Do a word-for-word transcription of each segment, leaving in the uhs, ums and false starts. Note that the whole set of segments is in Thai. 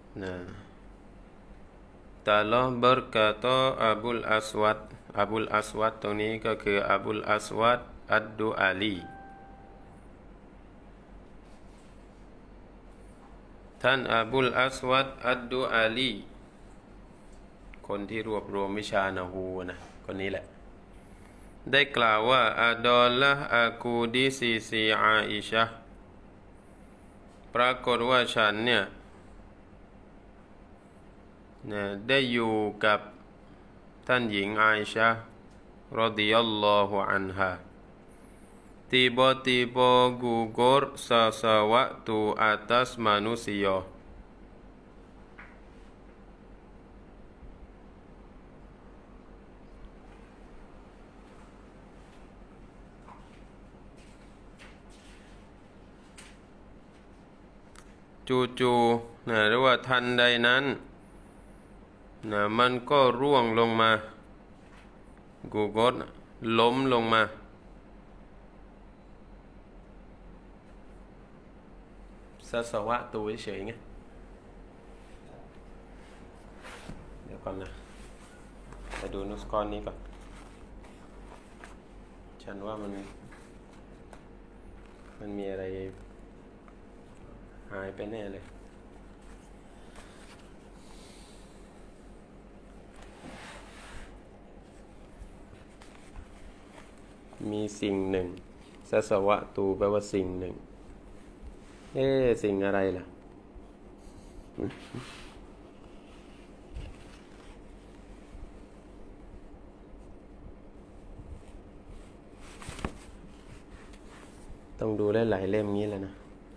นะTelah berkata Abul Aswad Abul Aswad ตรงนี้ก็คืออบุลอัสวัดอัดดุอาลีท่านอบุลอัสวัดอัดดุอาลีคนที่รวบรวมวิชานะฮูนะคนนี้แหละได้กล่าวว่าอัดอลละอากูดิซีซีอาอิชะปรากฏว่าฉันเนี่ยนะได้อยู่กับท่านหญิงอาอิชะรอฎิยัลลอฮุอันฮาtiba-tiba gugur sesuatu atas manusiaจู่ๆนะหรือว่าทันใดนั้นนะมันก็ร่วงลงมากูกดล้มลงมาสสวะตัวเฉยๆไงเดี๋ยวก่อนนะไปดูนุสกอนนี้ก่อนฉันว่ามันมันมีอะไรหายไปแน่เลยมีสิ่งหนึ่งสสวะตูแปลว่าสิ่งหนึ่งเอ๊ะสิ่งอะไรล่ะต้องดูหลายๆเล่มงี้แหละนะ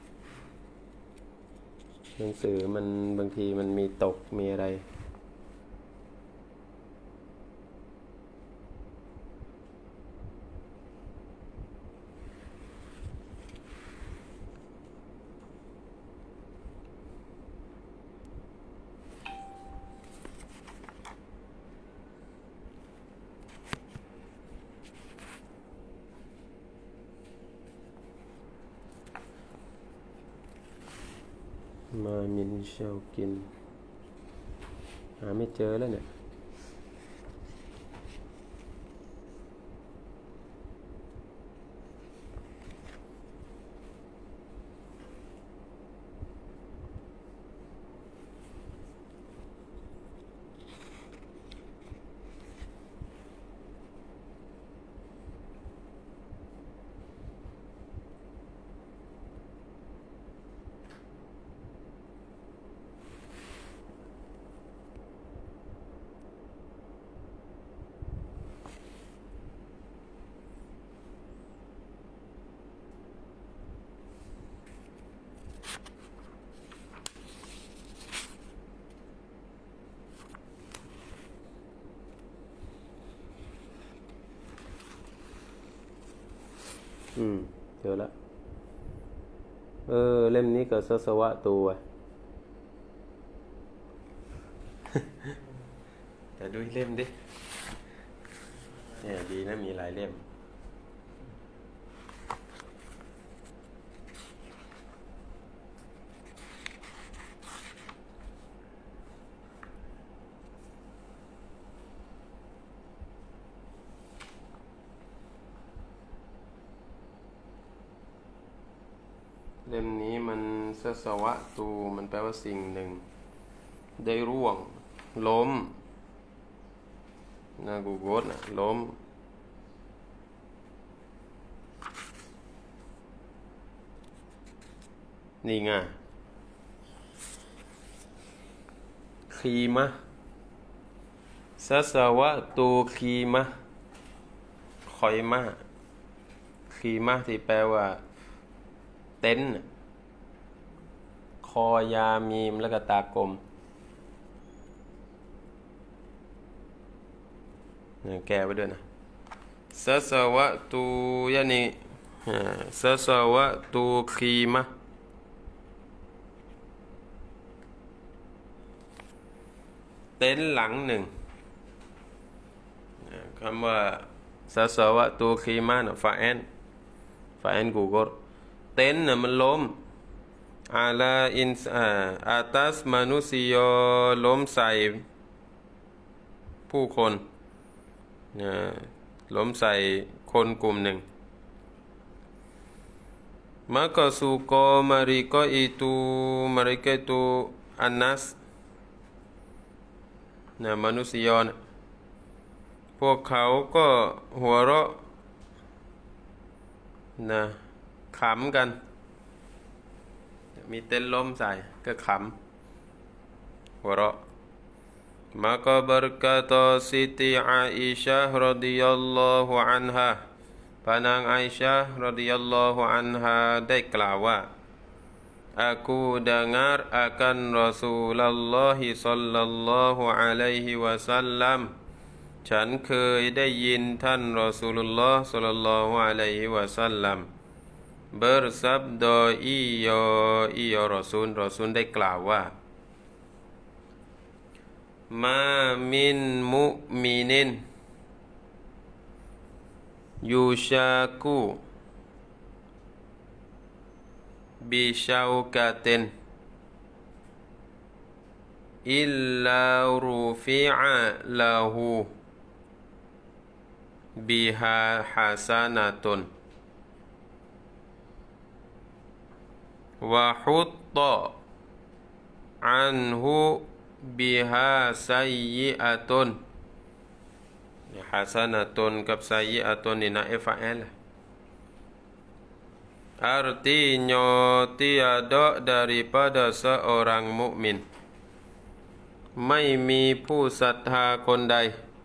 หนังสือมันบางทีมันมีตกมีอะไรมามินเชากินหาไม่เจอแล้วเนี่ยอืมเจอแล้วเออเล่มนี้ก็สสวะตัวแต่ดูเล่มดิเนี่ยดีนะมีหลายเล่มเล่มนี้มันสสวะตูมันแปลว่าสิ่งหนึ่งได้ร่วงล้มนะกูโกดนะล้มนี่ไงคีมะสสวะตูคีมะคอยมะคีมะที่แปลว่าเต็นท์คอยามีมแล้วก็ตากลมแก้ไว้ด้วยนะสสวะตูยานีสสวะตูคีมะเต็นท์หลังหนึ่งคำว่าสสวะตูคีมะนะฟาแอนฟาแอนกูกดเต็นท์น่ะมันล้มอาลาอินอาตัสมนุษยล้มใส่ผู้คนล้มใส่คนกลุ่มหนึ่งmaka suka mereka itu mereka itu anas nah manusiaนะพวกเขาก็หัวเราะนะขำกันมีเต้นล้มใส่ก็ขำหัวเราะ maka berkata Siti Aisyah radhiyallahu anhaปานางไอชะรดิยัลลอฮุอันฮาได้กล่าวว่า Aku dengar akan Rasulullah sallallahu alaihi wasallam ฉันเคยได้ยินท่านรอซูลุลลอฮ์ศ็อลลัลลอฮุอะลัยฮิวะซัลลัม bersabda iya iya Rasul Rasul ได้กล่าวว่า Ma min mu'minin yushaku bishaukatin illa rufi'a lahu biha hasanatun wa hutta anhu biha sayyi'atun hasanatunกับ sayyi'atun ni naib fa'il artinya tiada daripada seorang mukmin ไม่มีผู้ศรัทธาคนใด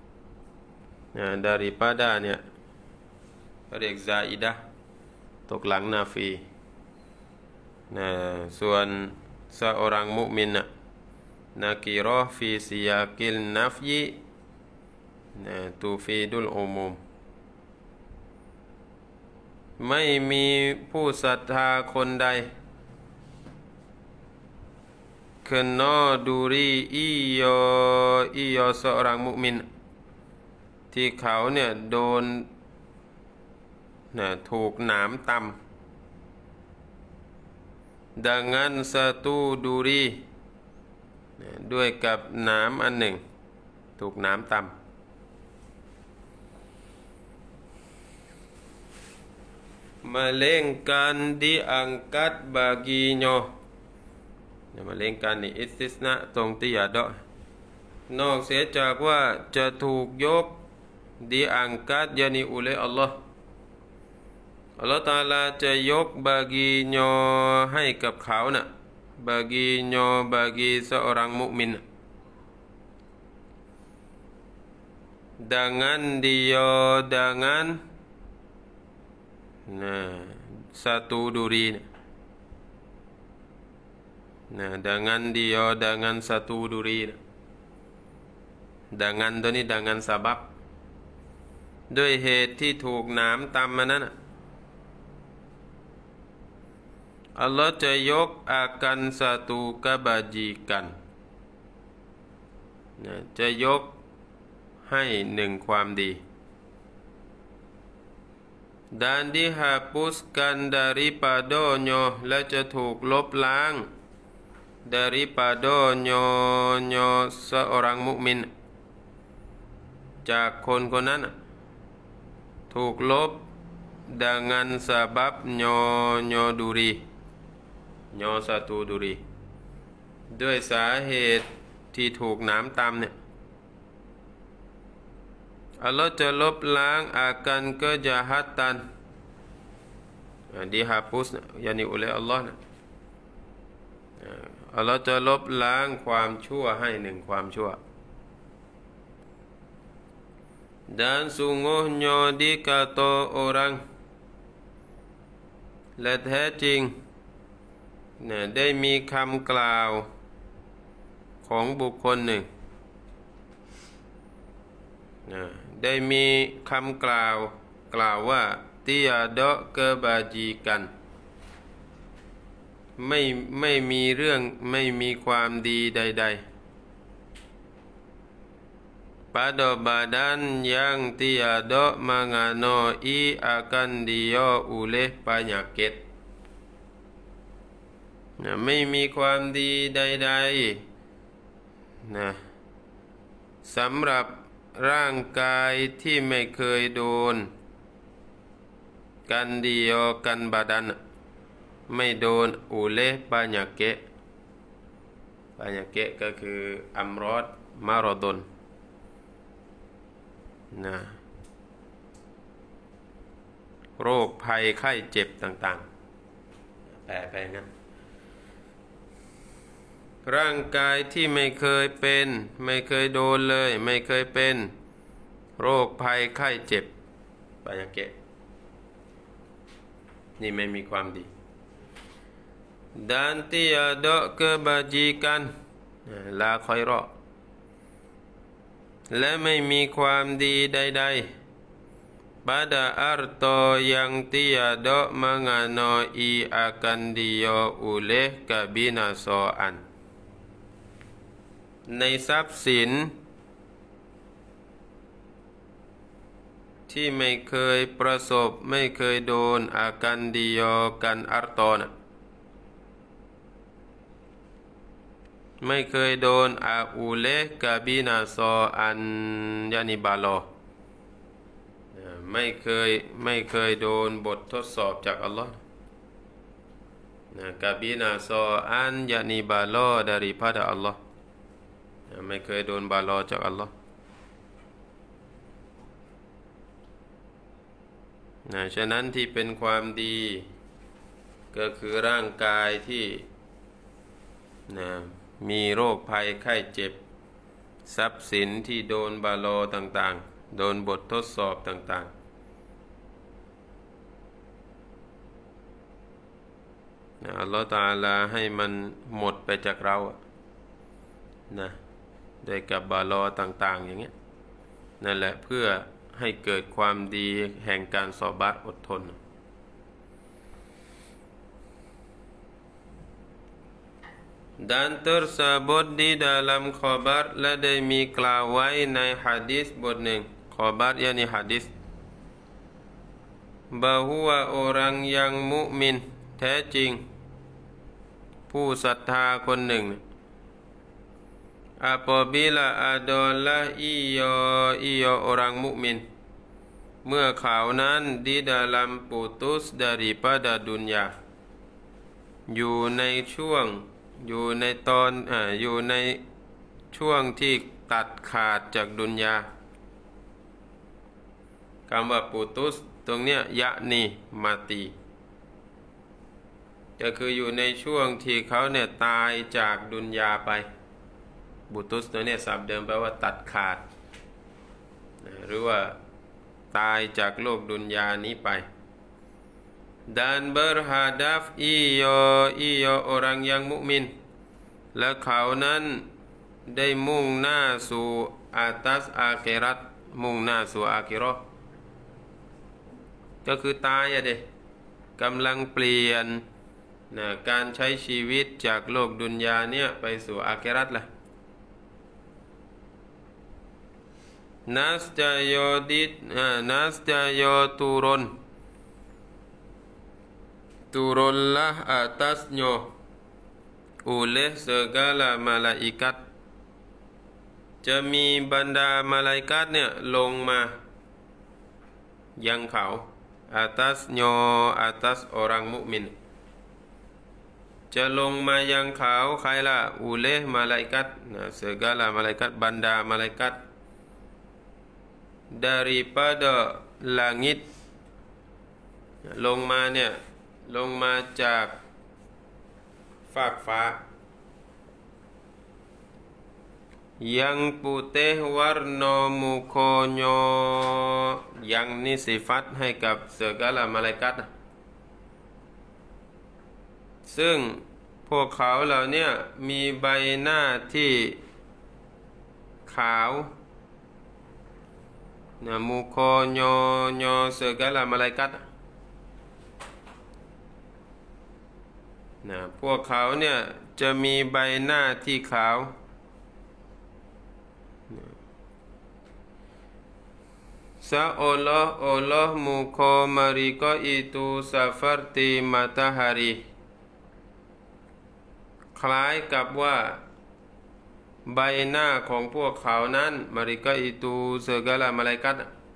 daripada เนี่ยเรียกซาอิดะห์ตกหลังนาฟีนะส่วน seorang mukmin น่ะnakirah fi siyaqil nafyi tufidul umum ไม่มีผู้ศรัทธาคนใด kena duri iyo iyo seorang mukmin ที่เขาเนี่ยโดนนะถูกหนามตำ dengan satu duri ด้วยกับหนามอันหนึ่งถูกหนามตำmelainkan diangkat baginya melainkanนี่ istisna ตรงที่ยาดะนอกเสียจากว่าจะถูกยก diangkat yakni oleh Allah Allah Ta'ala จะยก baginya ให้กับเขาน่ะ baginya bagi seorang mukmin dengan dia dengan nah satu duri nah dengan dia dengan satu duri dengan ตัวนี้ dengan sebab ด้วยเหตุที่ถูกหนามตำมานั้นอัลลอฮ์จะยก akan satu kebajikan นะจะยกให้หนึ่งความดี dan dihapuskan daripadanya และจะถูกลบล้าง daripadanya seorang mukmin จากคนคนนั้นถูกลบ dengan sebabnya duri nya satu duri ด้วยสาเหตุที่ถูกหนามตำเนี่ยอัลลอฮ์จะลบล้าง akan kejahatan dihapus yakni oleh Allah นะอัลลอฮ์จะลบล้างความชั่วให้หนึ่งความชั่ว dan sungguhnya dikata orang และแท้จริงนะได้มีคำกล่าวของบุคคลหนึ่งนะได้มีคำกล่าวกล่าวว่า tiada kebajikan ไม่ไม่มีเรื่องไม่มีความดีใดๆ pada badan yang tiada mengenai akan dia oleh penyakit นะไม่มีความดีใดๆนะสำหรับร่างกายที่ไม่เคยโดนกันดีโอกันบาดันไม่โดนอุเลปาญะเกะปาญะเกะก็คืออัมรอดมารอดนนะโรคภัยไข้เจ็บต่างๆแปลไปงั้นร่างกายที่ไม่เคยเป็นไม่เคยโดนเลยไม่เคยเป็นโรคภัยไข้เจ็บปาญะเกะนี่ไม่มีความดีdan tiada kebajikan la khaira และไม่มีความดีใดๆ pada harta yang tiada mengenai akan dia oleh kebinasaan ในทรัพย์สินที่ไม่เคยประสบไม่เคยโดนอากันดียอกันอัรตอนะไม่เคยโดนอาอูเลกาบินาซออันยานิบาโลไม่เคยไม่เคยโดนบททดสอบจากอัลลอฮ์กาบินาซออันยานิบาโล daripada อัลลอฮ์ไม่เคยโดนบาโลจากอัลลอฮ์นะฉะนั้นที่เป็นความดีก็คือร่างกายที่นะมีโรคภัยไข้เจ็บทรัพย์สินที่โดนบาโลต่างๆโดนบททดสอบต่างๆนะอัลลอฮฺตะอาลาให้มันหมดไปจากเรานะโดยกับบาโลต่างๆอย่างเงี้ยนั่นแหละเพื่อให้เกิดความดีแห่งการซอบัตอดทนdan tersebut di dalam khabar และได้มีกล่าวไว้ในหะดีษบทหนึ่งคอบัรยานิหะดีษ bahwa orang yang mukmin แท้จริงผู้ศรัทธาคนหนึ่ง apabila adalah ia ia orang mukmin เมื่อเขานั้น di dalam putus daripada dunia อยู่ในช่วงอยู่ในตอนอ่าอยู่ในช่วงที่ตัดขาดจากดุนยาคำว่าปุตุสตรงเนี้ยยะนีมาตีก็คืออยู่ในช่วงที่เขาเนี่ยตายจากดุนยาไปปุตุสตัวเนี้ยศัพท์เดิมแปลว่าตัดขาดหรือว่าตายจากโลกดุนยานี้ไปdan berhadap iyo iyo orang yang mukmin และเขานั้นได้มุ่งหน้าสู่อาตัสอาคิเราะห์มุ่งหน้าสู่อาคิเราะห์ก็คือตายอะเด้กำลังเปลี่ยนนะการใช้ชีวิตจากโลกดุนยาเนี่ยไปสู่อาคิเราะห์ล่ะนัสจโยดินัสจโยตุรนturunlah atasnya oleh segala malaikat จะมีบรรดามาลาอิกัตเนี่ยลงมายังเขา atasnya atas orang mukmin จะลงมายังเขาใครล่ะ oleh malaikat nah segala malaikat บรรดามาลาอิกัต daripada langit ลงมาเนี่ยลงมาจากฟากฟ้า yang putih warna mukanya yang ni sifat ให้กับ segala malaikat ซึ่งพวกเขาเหล่านี้มีใบหน้าที่ขาวนะ mukanya segala malaikatนะพวกเขาเนี่ยจะมีใบหน้าที่ขาว seolah-olah muka mereka itu seperti matahari คล้ายกับว่าใบหน้าของพวกเขานั้นมาริกาอิตูsegala malaikat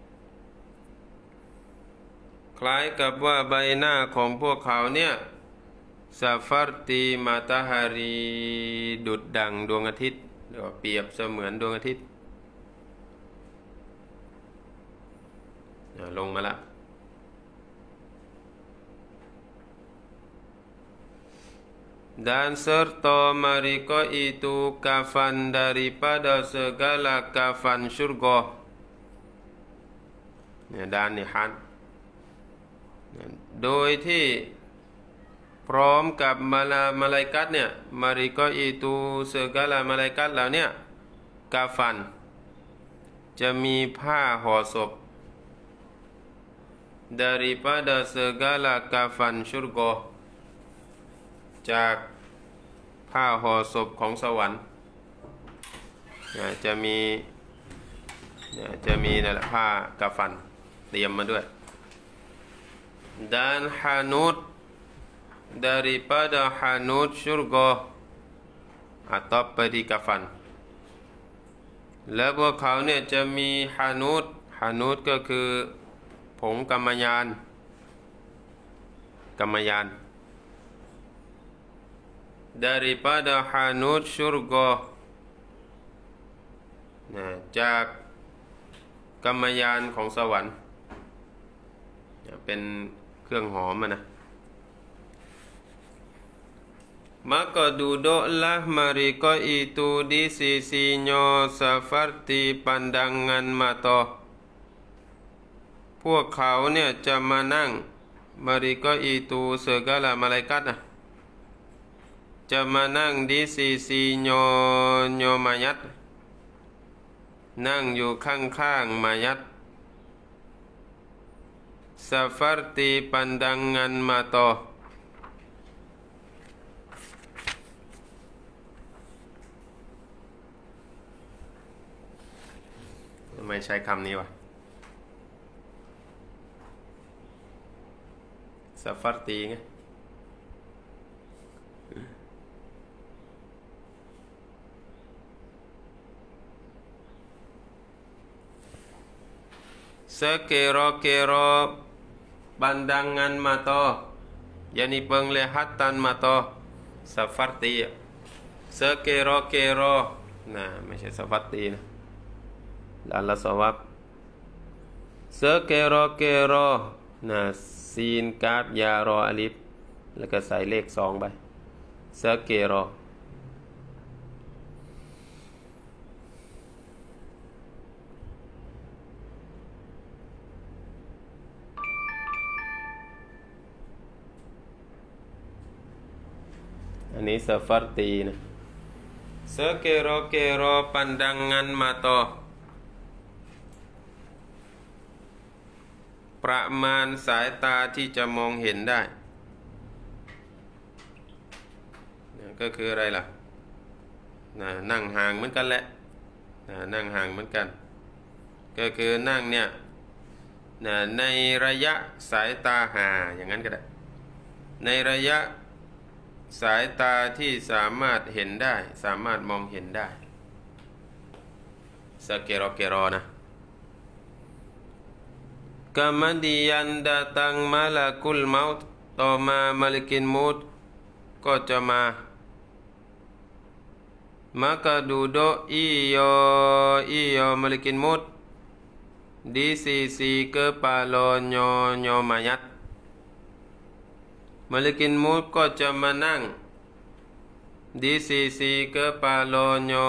คล้ายกับว่าใบหน้าของพวกเขาเนี่ยseperti matahari ดุจดั่งดวงอาทิตย์หรือเปรียบเสมือนดวงอาทิตย์ลงมาละ dan serta mereka itu kafan daripada segala kafan syurga เนี่ยด้านนี้ฮันโดยที่พร้อมกับมาลามาลาอิกัตเนี่ยมาริกออิตูเซกาลามาลาอิกัตแล้วเนี่ยกาฟันจะมีผ้าห่อศพ daripada segala kafan syurga จากผ้าห่อศพของสวรรค์จะมีจะมีนั่นแหละผ้ากาฟันเตรียมมาด้วย dan hanut daripada hanut syurga atau pedi kafan และพวกเขาเนี่ยจะมีฮานุตฮานุตก็คือผงกรรมยานกรรมยาน daripada hanut syurga นะจากกรรมยานของสวรรค์เป็นเครื่องหอมนะmaka duduklah mereka itu di sisinya seperti pandangan mata พวกเขาเนี่ยจะมานั่ง mereka itu segala malaikat นะจะมานั่ง di sisinya nya mayat นั่งอยู่ข้างๆ mayat seperti pandangan mataไม่ใช้คำนี้วะซาฟาร์ตีไงsekira-kira pandangan mata yani penglihatan mata seperti sekira-kira nah ไม่ใช่ seperti นะLala sawab sekira-kira นะซีนกาฟยารออลิฟแล้วก็ใส่เลขสองไป sekira อันนี้ seperti นะ sekira-kira pandangan mataประมาณสายตาที่จะมองเห็นได้ก็คืออะไรล่ะนั่งห่างเหมือนกันแหละนั่งห่างเหมือนกันก็คือนั่งเนี่ยในระยะสายตาห่างอย่างนั้นก็ได้ในระยะสายตาที่สามารถเห็นได้สามารถมองเห็นได้สเกโรเกโรนะKemudian datang malakul maut atau malikin mautก็จะมา maka duduk iyo iyo malikin maut di sisi kepalanya nya mayat malikin maut ก็จะมานั่ง di sisi kepalanya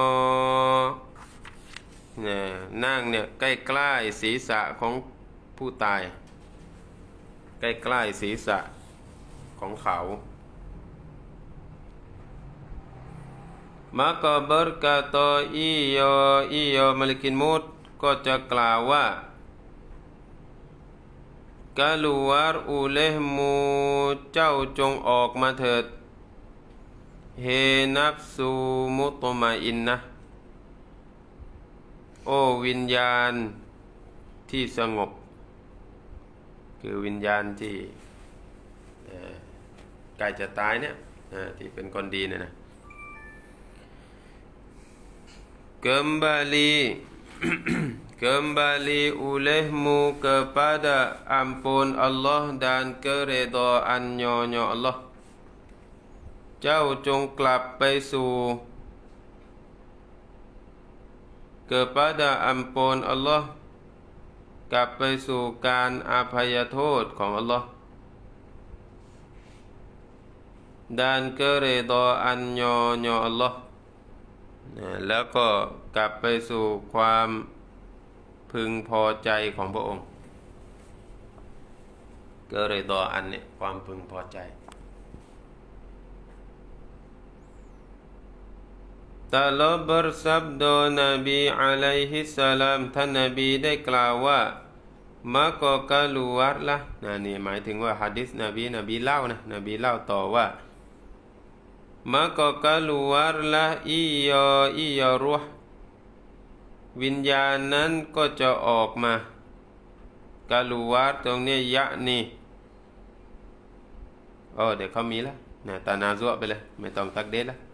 เนี่ยนั่งเนี่ยใกล้ๆศีรษะของผู้ตายใกล้ๆศีรษะของเขา maka berkata iya iya malikin maut ก็จะกล่าวว่า keluar olehmu เจ้าจงออกมาเถิด he nafsu mutmainnah โอ้วิญญาณที่สงบคือวิญญาณที่ใกล้จะตายเนี่ยที่เป็นคนดีเนี่ยนะ kembali kembali olehmu kepada ampun Allah dan keredaannya Allah. เจ้าจงกลับไปสู่ kepada ampun Allah กลับไปสู่การอภัยโทษของ Allah dan keredaannya Allah แล้วก็กลับไปสู่ความพึงพอใจของพระองค์ keredaan เนี่ยความพึงพอใจtelah bersabda Nabi alaihi salam ท่านนบีได้กล่าวว่า maka keluarlah นะนี่หมายถึงว่าหะดีษนบีนบีเล่านะนบีเล่าต่อว่า maka keluarlah iya iya ruh วิญญาณนั้นก็จะออกมา keluar ตรงนี้ยะนี่โอ้เดี๋ยวเขามีแล้วนะตานาซัวไปเลยไม่ต้องตักเดชแล้ว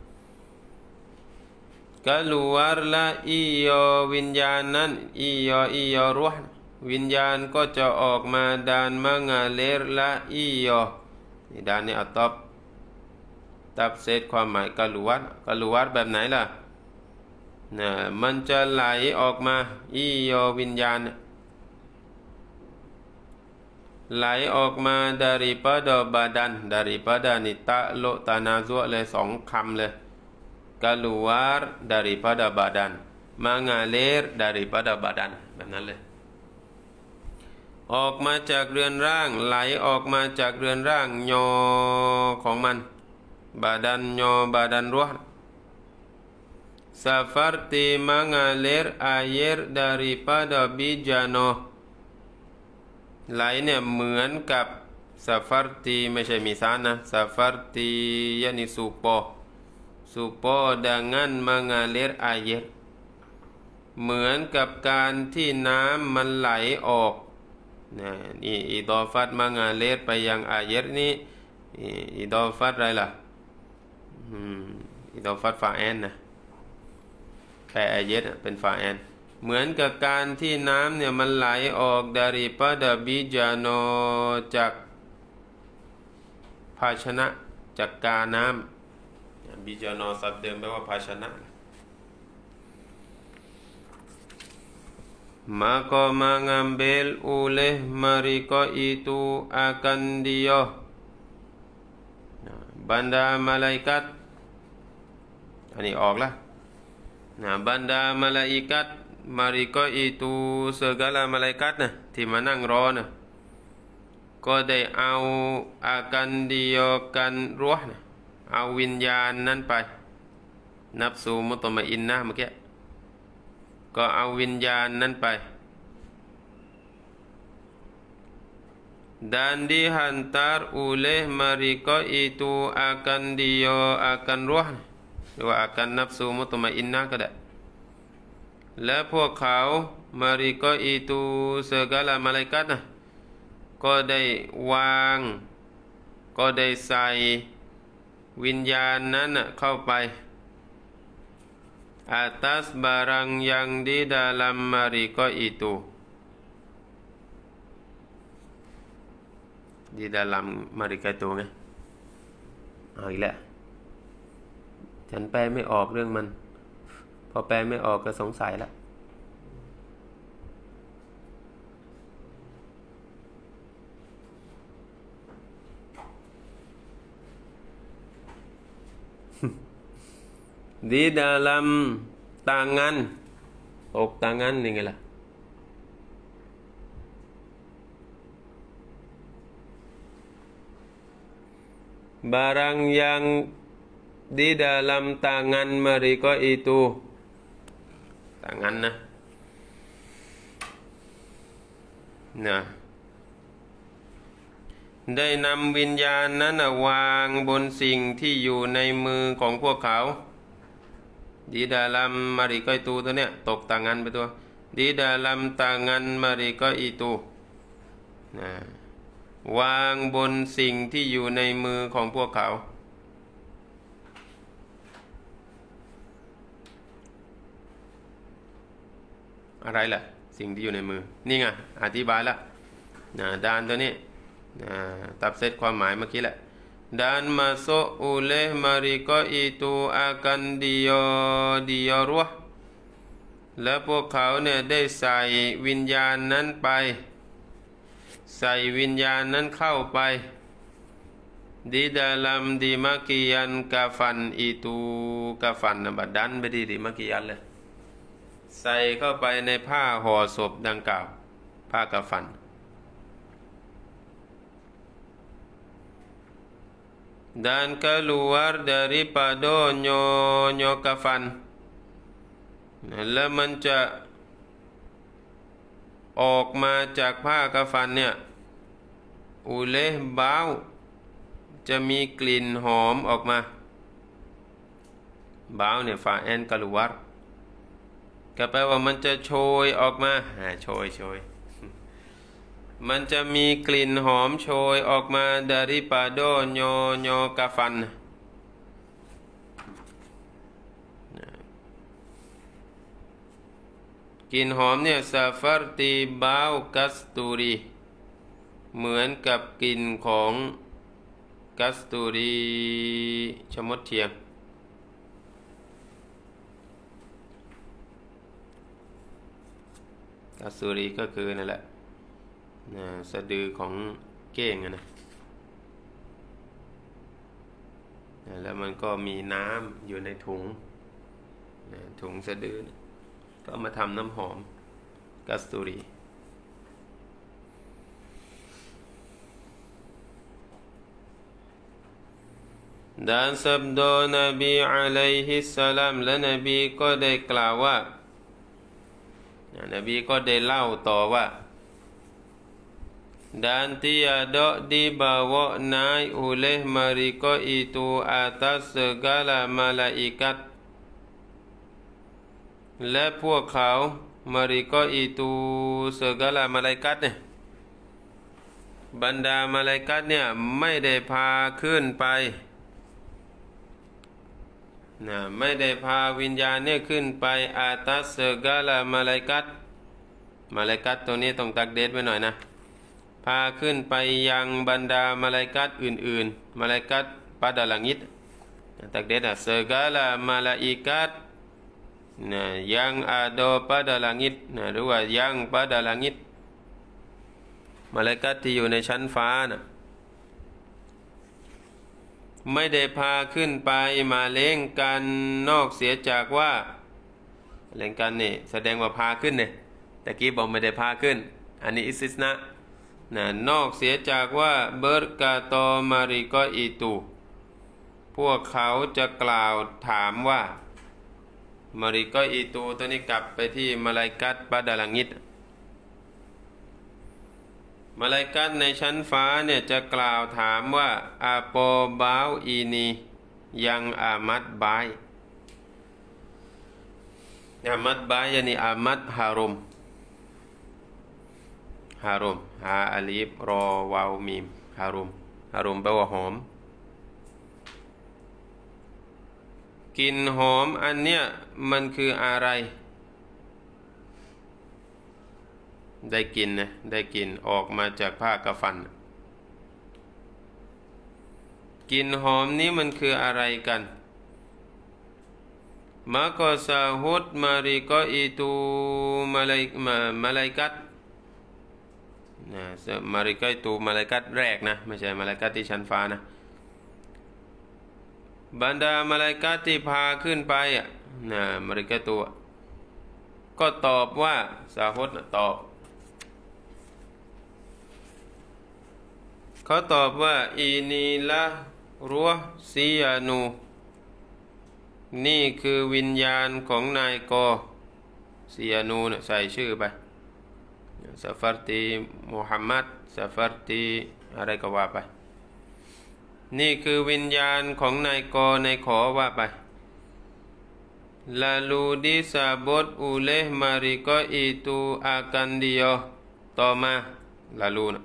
keluarlah iyo วิญญาณนั้น iyo iyo ruh วิญญาณก็จะออกมา dan mengalirlah iyo นี่ด้านนี้อัตบตับเซตความหมาย keluar keluar แบบไหนล่ะนะมันจะไหลออกมา iyo วิญญาณไหลออกมา daripada badan daripada นี่ตะโลตานาซัวเลยสองคำเลย keluar daripada badan mengalir daripada badan แบบนั้นเลยออกมาจากเรือนร่างไหลออกมาจากเรือนร่างญอของมัน badan ญอ badan ruh seperti mengalir air daripada bijano ไหลเนี่ยเหมือนกับ seperti ไม่ใช่มิซานนะ seperti ยะนิสุโปSupo dengan mengalir air เหมือนกับการที่น้ำมันไหลออกนะนี่อิดอฟัต mengalir ไปยังอายรนี้อิดอฟัตอะไรล่ะอิดอฟัตฟาแอนนะแค่อายรเป็นฟาแอนเหมือนกับการที่น้ำเนี่ยมันไหลออก daripada bijano จากภาชนะจากกาน้ำบิจานอสับเดิมแปลว่าภาชนะ maka mengambil oleh mereka itu akan dia บรรดามาลาอิกัตอันนี้ออกละนะบรรดามาลาอิกัต mereka itu segala malaikat นะที่มานั่งรอนะก็ได้เอาอากันเดียวกันรัวนะเอาวิญญาณนั้นไปนับสูมุตมะอินนะเมื่อกี้ก็เอาวิญญาณนั้นไป dan dihantar oleh mereka itu akan dia akan ruh หรือว่าอากันนับสูมุตมะอินนะก็ได้และพวกเขา mereka itu segala malaikat นะก็ได้วางก็ได้ใส่วิญญาณนั้นเข้าไป atas barang yang di dalam mereka itu di dalam mereka ituไงเอาอีกแล้วฉันแปลไม่ออกเรื่องมันพอแปลไม่ออกก็สงสัยแล้วdi dalam tanganอกtanganนี่ไงล่ะbarang yang di dalam tangan mereka itu tanganนะนะได้นำวิญญาณนั้นวางบนสิ่งที่อยู่ในมือของพวกเขา di dalam mereka itu ตัวเนี้ยตก tangan ไปตัว di dalam tangan mereka itu นะวางบนสิ่งที่อยู่ในมือของพวกเขาอะไรล่ะสิ่งที่อยู่ในมือนี่ไงอธิบายละนะดานตัวนี้นะตับเซตความหมายเมื่อกี้แหละdan masuk oleh mereka itu akan dia dia ruh และพวกเขาเนี่ยได้ใส่วิญญาณนั้นไปใส่วิญญาณนั้นเข้าไป di dalam dimakian kafan itu kafan นะบัดดันไปดีdimakianเลยใส่เข้าไปในผ้าห่อศพดังกล่าวผ้ากาฟันdan keluar daripada nyonya kafan แล้วมันจะออกมาจากผ้ากาฟันเนี่ยอุเลบ้าวจะมีกลิ่นหอมออกมาบ้าวเนี่ยฟาแอนกลูวารก็แปลว่ามันจะโชยออกมาโชยโชยมันจะมีกลิ่นหอมโชยออกมาดาริปาโดโยโยกาฟันกลิ่นหอมเนี่ยซาฟาร์ติบาวกัสตูรีเหมือนกับกลิ่นของกัสตูรีชมดเทียงกัสตูรีก็คือนั่นแหละนะสะดือของเก้งนะนะแล้วมันก็มีน้ำอยู่ในถุงนะถุงสะดือนะก็มาทำน้ำหอมกัสตูรีdan sabda Nabi alaihi salam และนบีก็ได้กล่าวว่านบีก็ได้เล่าต่อว่า dan tiada dibawa naik oleh mereka itu atas segala malaikat และพวกเขา mereka itu segala malaikat เนี่ยบรรดามาลาอิกัตเนี่ยไม่ได้พาขึ้นไปนะไม่ได้พาวิญญาณเนี่ยขึ้นไปอาตัสเซกาลามาลาอิกัตมาลาอิกัตตัวนี้ต้องตักเดชไว้หน่อยนะพาขึ้นไปยังบรรดามาลาอิกัตอื่นๆมาลาอิกัตpada langitตักเดชอ่ะเซกาลามาลาอิกัตนะยัง ada pada langit นะหรือว่ายัง pada langit มาลาอิกัตที่อยู่ในชั้นฟ้านะไม่ได้พาขึ้นไปมาเล่งกันนอกเสียจากว่าเล่งกันนี่แสดงว่าพาขึ้นเนี่ยแต่กี้บอกไม่ได้พาขึ้นอันนี้อิสติสนะนะนอกเสียจากว่าเบิร์กาโตมาริโกอิตูพวกเขาจะกล่าวถามว่ามาริโกอิตูตัวนี้กลับไปที่มาลาอิกัตปาดาลังิตมาลาอิกัตในชั้นฟ้าเนี่ยจะกล่าวถามว่าอาโปบาวอีนียังอามัดบายอามัดบายยันอามัดฮารุมฮารุมฮาอาลีฟรอวาวมีมฮารุมฮารุมแปลว่าหอมกลิ่นหอมอันเนี้ยมันคืออะไรได้กลิ่นนะได้กลิ่นออกมาจากผ้ากะฟันกลิ่นหอมนี้มันคืออะไรกันมาโกซาฮุดมาริโกอิตูมาลามาลาอิกัตนะมาริโกอิตูมาลาอิกัตแรกนะไม่ใช่มาลาอิกัตที่ชั้นฟ้านะบรรดามาลาอิกัตที่พาขึ้นไปอ่ะนะมาริโกอิตูก็ตอบว่าซาฮุดตอบเขาตอบว่าอีนีละรัวซียานูนี่คือวิญญาณของนายกอซียานูเนี่ยใส่ชื่อไปซาฟาร์ตีมุฮัมมัดซาฟาร์ตีอะไรก็ว่าไปนี่คือวิญญาณของนายกอนายขอว่าไปลาลูดิซาบดอุเลมาริโกอิตูอากันดิโอต่อมาลาลูนะ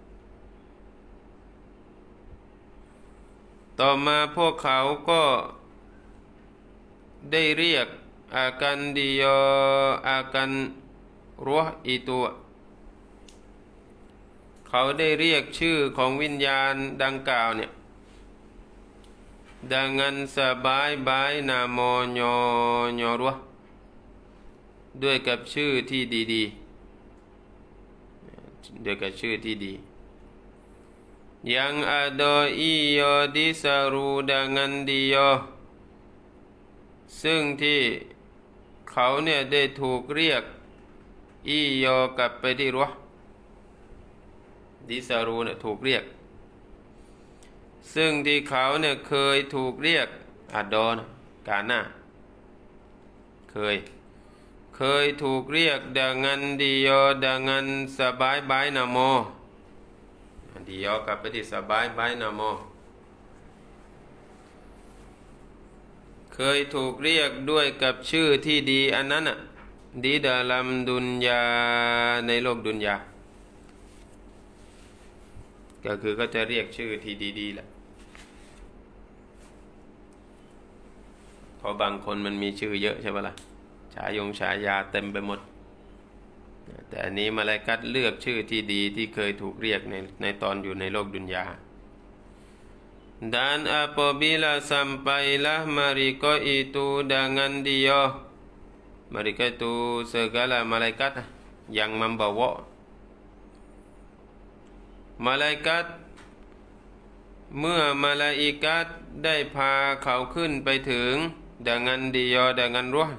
ต่อมาพวกเขาก็ได้เรียกอากันดิโออากันรัวอีตัวเขาได้เรียกชื่อของวิญญาณดังกล่าวเนี่ยdengan sebaik-baik nama nyorwa ด้วยกับชื่อที่ดีๆด้วยกับชื่อที่ดี yang ada ia diseru dengan dia ซึ่งที่เขาเนี่ยได้ถูกเรียกอียอกลับไปที่รัวดิสารูเนี่ยถูกเรียกซึ่งที่เขาเนี่ยเคยถูกเรียกอัดดอนกาหน้าเคยเคยถูกเรียกดังนั้นดิยอดังนั้นสบายบายนะโมดิยอกลับไปที่สบายบายนะโมเคยถูกเรียกด้วยกับชื่อที่ดีอันนั้นอ่ะdi dalam dunia ในโลกดุนยาก็คือก็จะเรียกชื่อที่ดีๆแหละเพราะบางคนมันมีชื่อเยอะใช่ปะล่ะฉายงฉายาเต็มไปหมดแต่อันนี้มาลาอิกัตเลือกชื่อที่ดีที่เคยถูกเรียกในในตอนอยู่ในโลกดุนยา dan apabila sampailah mereka itu dengan dia mereka itu segala malaikat yang membawa malaikat เมื่อมาลาอิกัตได้พาเขาขึ้นไปถึง dengan dia dengan ruh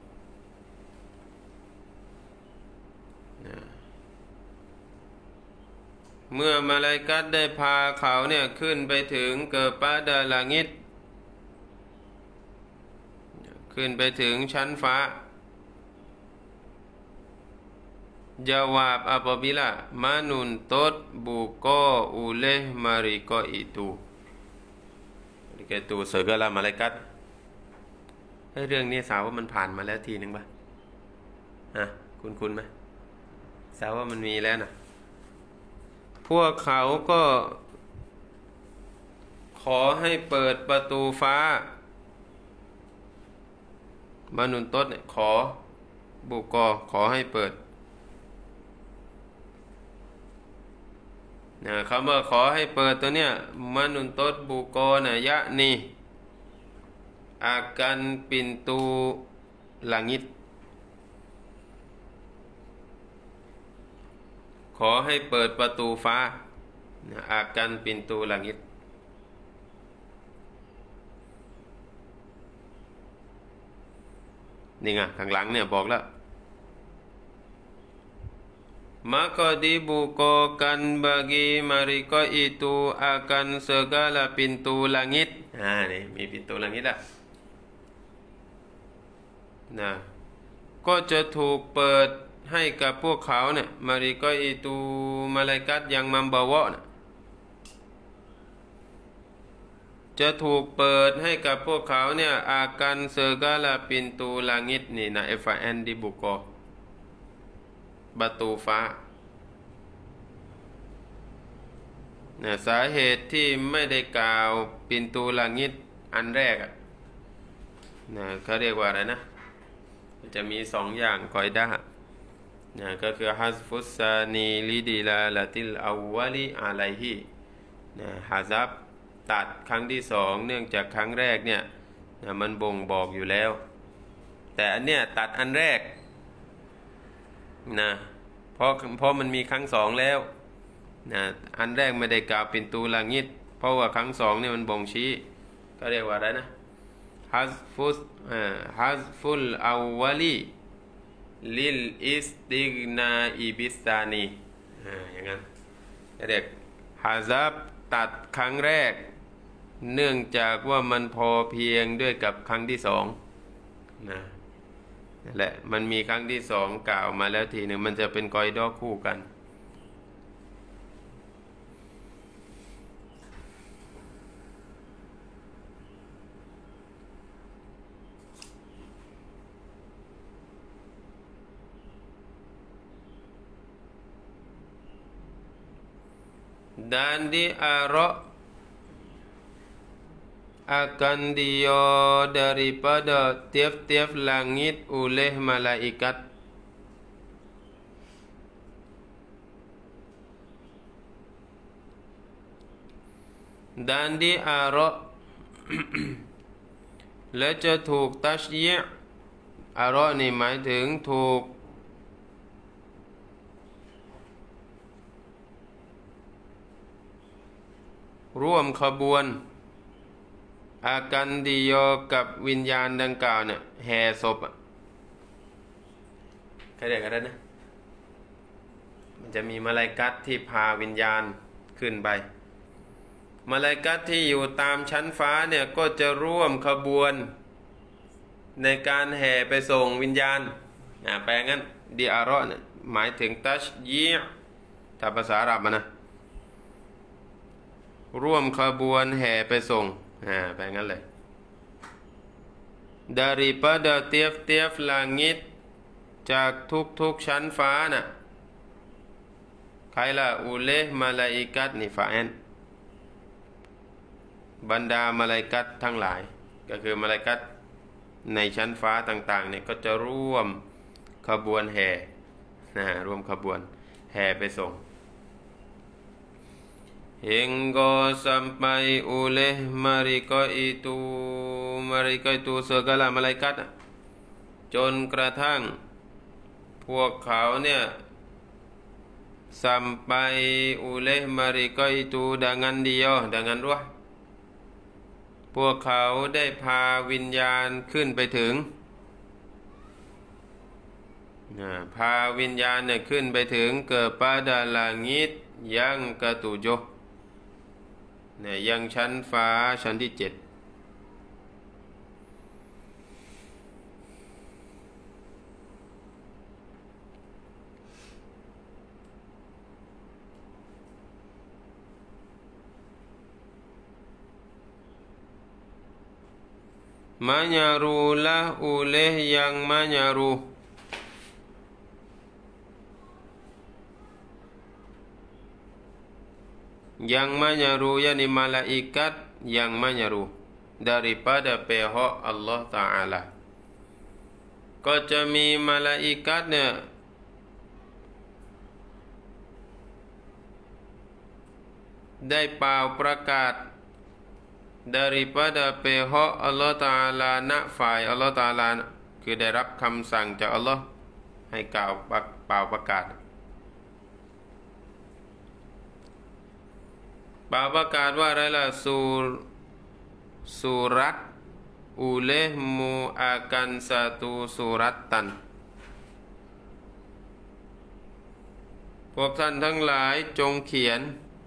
เมื่อมาลาอิกัตได้พาเขาเนี่ยขึ้นไปถึง kepada langit ขึ้นไปถึงชั้นฟ้าjawab apabila menuntut buka oleh mereka itu mereka itu segala malaikat ให้เรื่องนี้สาวว่ามันผ่านมาแล้วทีนึงป่ะฮะคุณคุณไหมสาวว่ามันมีแล้วนะพวกเขาก็ขอให้เปิดประตูฟ้ามนุนตดเนี่ยขอบุกอขอให้เปิดนะคำว่าขอให้เปิดตัวเนี้ยมนุนตดบุกอนะยะนีอากันปินตูลังิตขอให้เปิดประตูฟ้านะอากันปินตูลังิตนี่ไงข้างหลังเนี่ยบอกแล้วmaka dibukakan bagi mereka itu akan segala pintu langit อ่านี่มี pintu langit อ่ะนะก็จะถูกเปิดให้กับพวกเขาเนี่ย mereka itu malaikat yang membawa นะจะถูกเปิดให้กับพวกเขาเนี่ย akan segala pintu langit นี่นะ fan dibukaประตูฟ้านะสาเหตุที่ไม่ได้กล่าวปินตูลังิตอันแรกอ่ะนะเขาเรียกว่าอะไรนะจะมีสองอย่างกอยดะนะก็คือฮัซฟุสซานีลิดิลาลาติลอาวะลิอะลัยฮินะฮัซับตัดครั้งที่สองเนื่องจากครั้งแรกเนี่ยนะมันบ่งบอกอยู่แล้วแต่อันเนี้ยตัดอันแรกนะเพราะเพราะมันมีครั้งสองแล้วนะอันแรกไม่ได้กล่าวปินตูลังิตเพราะว่าครั้งสองเนี่ยมันบ่งชี้ก็เรียกว่าอะไรนะฮัซฟุสฮัซฟุลอาวะลีลิลอิสติกนาอิบิสตานีอย่างนั้นเรียกฮัซับตัดครั้งแรกเนื่องจากว่ามันพอเพียงด้วยกับครั้งที่สองนะนั่นแหละมันมีครั้งที่สองกล่าวมาแล้วทีหนึ่งมันจะเป็นกอยดอคู่กันdan diarok akan dia daripada tiap-tiap langit oleh malaikat dan di araและจะถูกตัชยีะอาระนี่หมายถึงถูกร่วมขบวนอากันดิโยกับวิญญาณดังกล่าวเนี่ยแห่ศพใครเรียกกันนะมันจะมีมลาอิกัตที่พาวิญญาณขึ้นไปมลาอิกัตที่อยู่ตามชั้นฟ้าเนี่ยก็จะร่วมขบวนในการแห่ไปส่งวิญญาณนะแปลงั้นดิอาระเนี่ยหมายถึงตัชยีะถ้าภาษาอาหรับนะร่วมขบวนแห่ไปส่งอ่าแปลงั้นเลย daripada tiap-tiap langit จากทุกๆชั้นฟ้าน่ะใครล่ะอุเลมาลาอิกัตนี่ฟาอันบรรดามาลาอิกัตทั้งหลายก็คือมาลาอิกัตในชั้นฟ้าต่างๆเนี่ยก็จะร่วมขบวนแห่นะร่วมขบวนแห่ไปส่ง hingga sampai oleh mereka itu mereka itu segala malaikat จนกระทั่งพวกเขาเนี่ย sampai oleh mereka itu dengan dia dengan ruh พวกเขาได้พาวิญญาณขึ้นไปถึงพาวิญญาณเนี่ยขึ้นไปถึง kepada langit yang ketujuh เนี่ยยังชั้นฟ้าชั้นที่เจ็ดmenyerulah oleh yang menyeru yang menyeru yakni malaikat yang menyeru daripada pihak Allah Ta'ala ก็จะมีมาลาอิกัตเนี่ยได้เป่าประกาศdaripada pihak Allah Ta'ala ณฝ่าย Allah Ta'ala คือได้รับคำสั่งจาก Allah ให้กล่าวเป่าประกาศเป่าประกาศว่าอะไรล่ะสุสุรัตอุเลมูอากันสาตูสุรัตตันพวกท่านทั้งหลายจงเขียน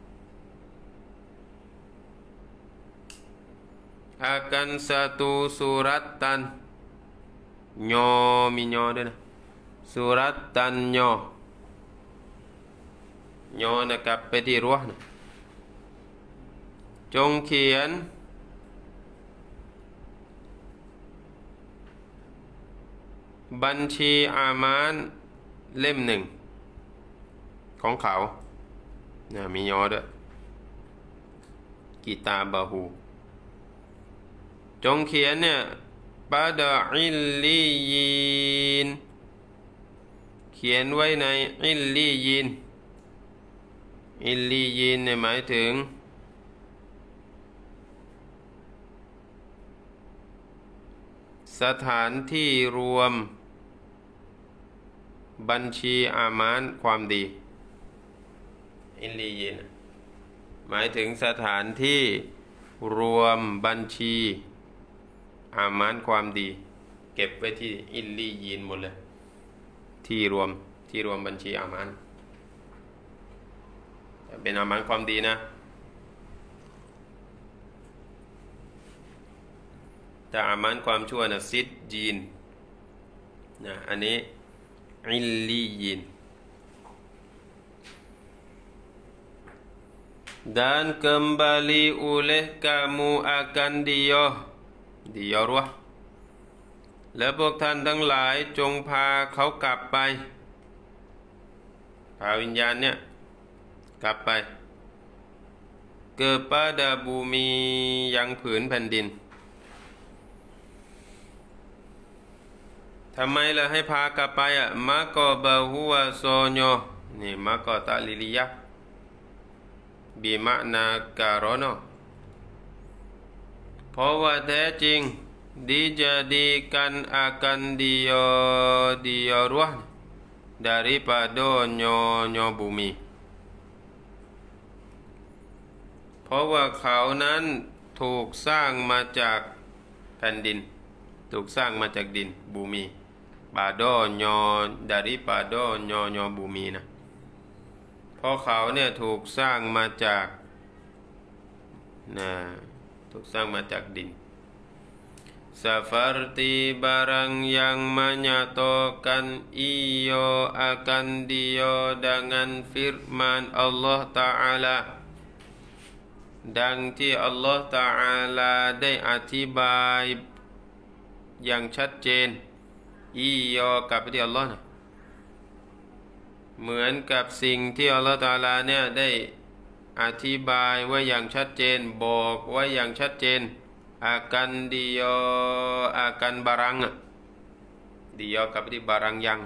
akan satu suratan nyo mi nyoด้วยนะ suratan nyo nyo นะกลับไปที่รั้วนะจงเขียนบัญชีอามานเล่มหนึ่งของเขานะมียอด้วยกิตาบะฮูจงเขียนเนี่ยปาดะอิลลียีนเขียนไว้ในอิลลียีนอิลลียีนเนี่ยหมายถึงสถานที่รวมบัญชีอามานความดีอิลลียีนหมายถึงสถานที่รวมบัญชีอามานความดีเก็บไว้ที่อิลลียีนหมดเลยที่รวมที่รวมบัญชีอามานเป็นอามานความดีนะแต่อามานความชั่วนะซิดยีนนะอันนี้อิลลียีนdan kembali oleh kamu akan dia dia ruh และพวกท่านทั้งหลายจงพาเขากลับไปพาวิญญาณเนี่ยกลับไป kepada bumi ยังผืนแผ่นดินทำไมล่ะให้พากลับไปอ่ะมะกอบะฮุวะโซโญนี่มะกอตะลิลิยะบีมะนาการอนอเพราะว่าแท้จริงdijadikan akan dia dia ruh daripada nyo-nyo bumi เพราะว่าเขานั้นถูกสร้างมาจากแผ่นดินถูกสร้างมาจากดินบูมีบาโดญอ daripada ญอญอบูมีนะเพราะเขาเนี่ยถูกสร้างมาจากนะถูกสร้างมาจากดิน seperti barang yang menyatakan iyo akan dia dengan firman Allah Ta'ala ดังที่อัลลอฮฺ Ta'ala ได้อธิบายอย่างชัดเจนอียอกับที่อัลลอฮ์นะเหมือนกับสิ่งที่อัลลอฮฺ Ta'ala เนี่ยได้อธิบายไว้อย่างชัดเจนบอกไว้อย่างชัดเจนอากันดิยออากันบารังดิยอกับที่บารังยัง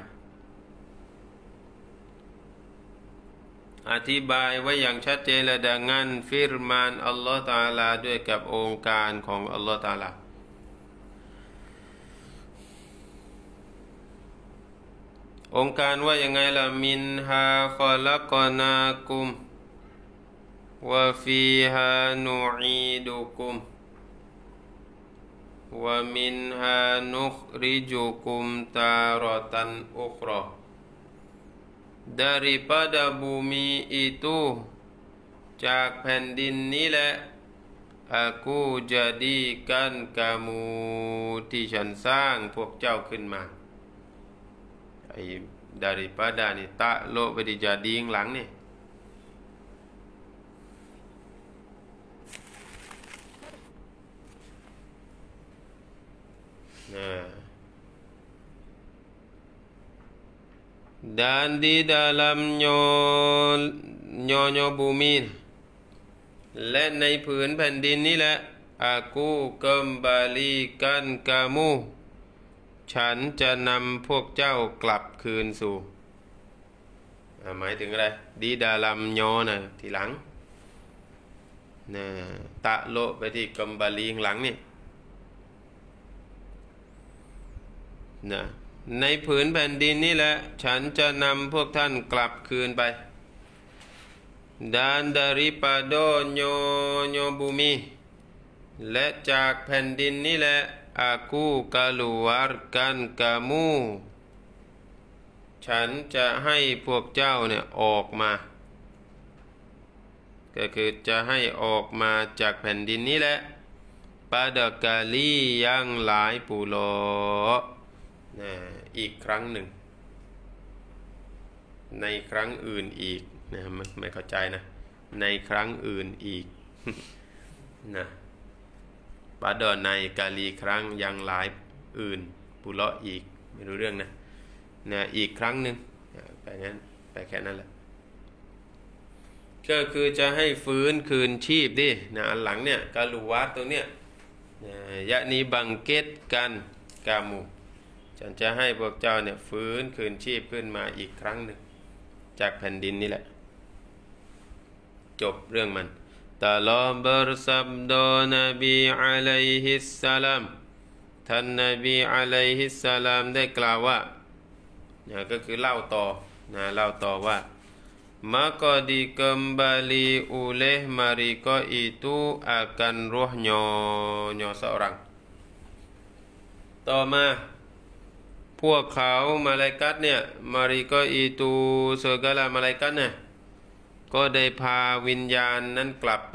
อธิบายไว้อย่างชัดเจนและดังนั้นฟิรมานอัลลอฮฺ Ta'ala ด้วยกับองค์การของอัลลอฮฺ Ta'alaองค์การว่ายังไงล่ะมินฮาคอลักนากุมวะฟีฮานูอีดุกุมวะมินฮานุคริจุกุมตารตันอุครอ daripada bumi itu จากแผ่นดินนี้แหละ aku jadikan kamu ที่ฉันสร้างพวกเจ้าขึ้นมาไอ้ daripada นี่ตะโลไปที่จะดีข้างหลังนี่dan di dalam nyo nyo nyo bumi และในผืนแผ่นดินนี้แหละ aku kembalikan kamu ฉันจะนำพวกเจ้ากลับคืนสู่หมายถึงอะไรดีดาลัมโยนะทีหลังนะตะโลไปที่กัมบาลีข้างหลังนี่นะในผืนแผ่นดินนี่แหละฉันจะนำพวกท่านกลับคืนไป dan daripada nyo nyo bumi และจากแผ่นดินนี่แหละaku keluarkan kamu ฉันจะให้พวกเจ้าเนี่ยออกมาก็คือจะให้ออกมาจากแผ่นดินนี้แหละ pada kali yang หลายปุโลนะอีกครั้งหนึ่งในครั้งอื่นอีกนะไม่ไม่เข้าใจนะในครั้งอื่นอีก นะปาดอนในกาลีครั้งยังหลายอื่นปุเลาะอีกไม่รู้เรื่องนะนะอีกครั้งหนึ่งไปงั้นไปแค่นั้นแหละก็คือจะให้ฟื้นคืนชีพดินะอันหลังเนี่ยกาลูวัตตรงเนี้ยนะยะนีบังเกตกันกามูฉันจะให้พวกเจ้าเนี่ยฟื้นคืนชีพขึ้นมาอีกครั้งหนึ่งจากแผ่นดินนี่แหละจบเรื่องมันtelah bersabda Nabi alaihi salam ท่านนบีอะลัยฮิสสลามได้กล่าวว่านะก็คือเล่าต่อนะเล่าต่อว่า maka dikembali oleh mereka itu akan ruhnya nya seorang ต่อมาพวกเขามาลาอิกัตเนี่ย mereka itu segala malaikatเนี่ยก็ได้พาวิญญาณนั้นกลับไป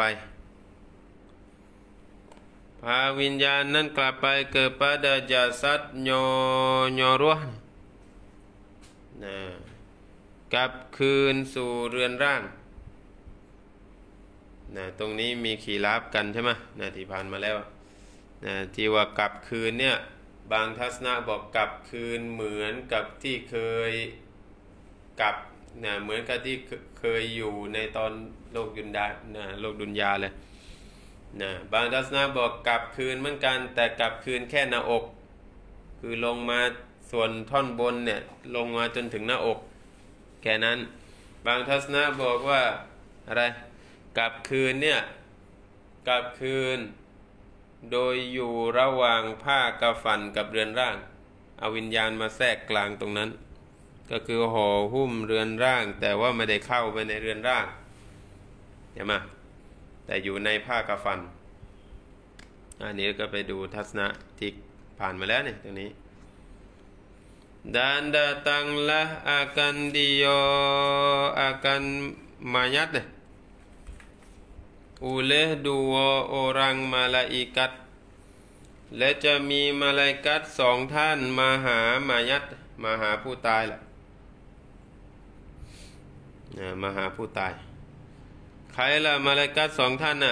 พาวิญญาณนั้นกลับไป kepada jasad nyo nyo ruh นะกลับคืนสู่เรือนร่างนะตรงนี้มีขีราบกันใช่ไหมนะที่ผ่านมาแล้วนะที่ว่ากลับคืนเนี่ยบางทัศนะบอกกลับคืนเหมือนกับที่เคยกลับนะเหมือนกับที่เคยอยู่ในตอนโลกยุนดานะโลกดุนยาเลยนะบางทัศนะบอกกลับคืนเหมือนกันแต่กลับคืนแค่หน้าอกคือลงมาส่วนท่อนบนเนี่ยลงมาจนถึงหน้าอกแค่นั้นบางทัศนะบอกว่าอะไรกลับคืนเนี่ยกลับคืนโดยอยู่ระหว่างผ้ากะฟันกับเรือนร่างเอาวิญญาณมาแทรกกลางตรงนั้นก็คือห่อหุ้มเรือนร่างแต่ว่าไม่ได้เข้าไปในเรือนร่างใช่ไหมแต่อยู่ในผ้ากะฟันอันนี้ก็ไปดูทัศนะที่ผ่านมาแล้วเนี่ยตรงนี้ dan datanglah akan dia akan mayat oleh dua orang malaikat และจะมีมาลาอิกัตสองท่านมาหามายัดมาหาผู้ตายล่ะมาหาผู้ตายใครล่ะมาลาอิกัตสองท่านน่ะ